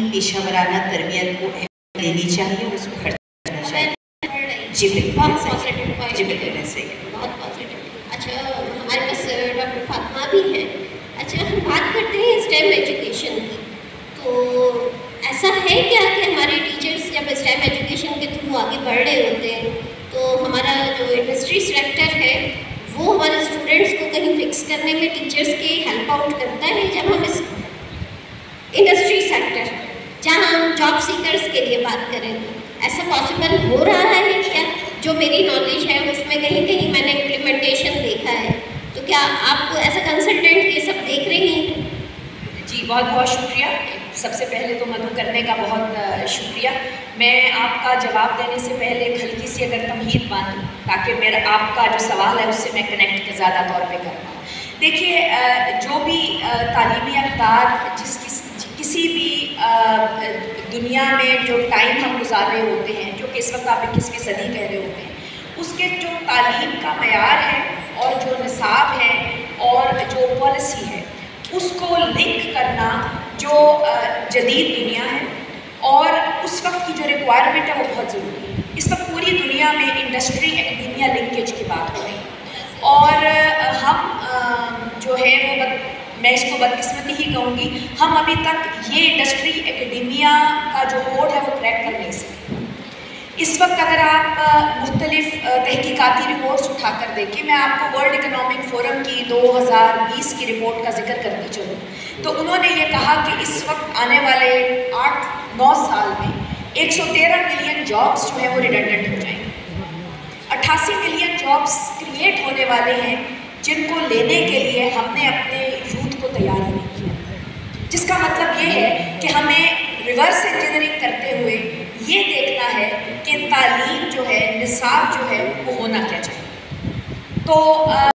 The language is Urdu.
کی پیشہ ورانہ تربیت کو اہمیت دینی چاہیے اور اس کو خرچ کرنا چاہیے. جی بالکل بہت پازیٹیو، جی بالکل صحیح. بہت پازیٹیو. اچھا ہمارے پاس ڈاکٹر فاطمہ بھی ہیں. اچھا ہم بات کرتے ہیں اسٹیم ایجوکیشن کی. تو ایسا ہے کیا کہ ہمارے ٹیچرس جب اسٹیم ایجوکیشن کے تھرو آگے بڑھ رہے ہوتے ہیں تو ہمارا جو انڈسٹری سیکٹر ہے وہ ہمارے اسٹوڈنٹس کو کہیں فکس کرنے میں ٹیچرس کی ہیلپ آؤٹ کرتا ہے؟ جب ہم اس انڈسٹری سیکٹر جہاں ہم جاب سیکرز کے لیے بات کریں تو ایسا پاسبل ہو رہا ہے کیا؟ جو میری نالج ہے اس میں کہیں کہیں میں نے امپلیمنٹیشن دیکھا ہے. تو کیا آپ ایسا کنسلٹنٹ یہ سب دیکھ رہی ہیں؟ جی بہت بہت شکریہ. سب سے پہلے تو مدعو کرنے کا بہت شکریہ. میں آپ کا جواب دینے سے پہلے ایک ہلکی سی اگر تمہید باندھوں تاکہ میرا آپ کا جو سوال ہے اس سے میں کنیکٹ زیادہ طور پہ کر پاؤں. دیکھیے جو بھی تعلیمی اقدار کسی بھی دنیا میں جو ٹائم ہم گزار رہے ہوتے ہیں جو کہ اس وقت آپ 21ویں صدی کہہ رہے ہوتے ہیں اس کے جو تعلیم کا معیار ہے اور جو نصاب ہے اور جو پالیسی ہے اس کو لنک کرنا جو جدید دنیا ہے اور اس وقت کی جو ریکوائرمنٹ ہے وہ بہت ضروری ہے. اس وقت پوری دنیا میں انڈسٹری ایکڈیمیا لنکیج کی بات ہو رہی ہے اور ہم جو ہے وہ میں اس کو بدقسمتی ہی کہوں گی ہم ابھی تک یہ انڈسٹری ایکڈیمیا کا جو کوڈ ہے وہ کریک کر نہیں سکتے. اس وقت اگر آپ مختلف تحقیقاتی رپورٹس اٹھا کر دیکھیں میں آپ کو ورلڈ اکنامک فورم کی 2020 کی رپورٹ کا ذکر کرتی چلوں تو انہوں نے یہ کہا کہ اس وقت آنے والے 8-9 سال میں 113 ملین جابس جو ہیں وہ ریڈنڈنٹ ہو جائیں گے. 88 ملین جابس کریٹ ہونے والے ہیں جن کو لینے کے لیے ہم نے اپنے یوتھ کو تیار نہیں کیا. جس کا مطلب یہ ہے کہ ہمیں ریورس انجینئرنگ کرتے ہوئے یہ دیکھنا ہے کہ تعلیم جو ہے نصاب جو ہے وہ ہونا کیا چاہیے. تو